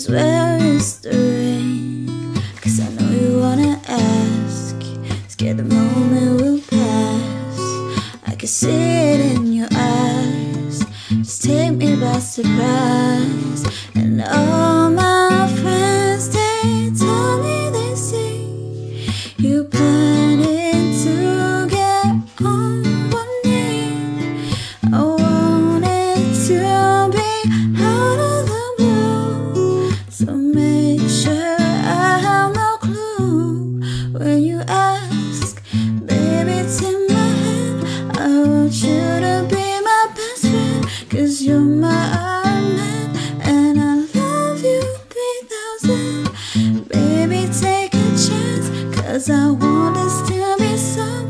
swear it's the rain, 'cause I know you wanna ask. Scared the moment will pass. I can see it in your eyes. Just take me by surprise. And all my friends, they tell me they see you planning to get on one knee. I want it to be out of the blue, so make sure I have no clue when you ask. Baby, take my hand, I want you to be my best friend, 'cause you're my Iron Man, and I love you 3,000. Baby, take a chance, 'cause I want us to be something.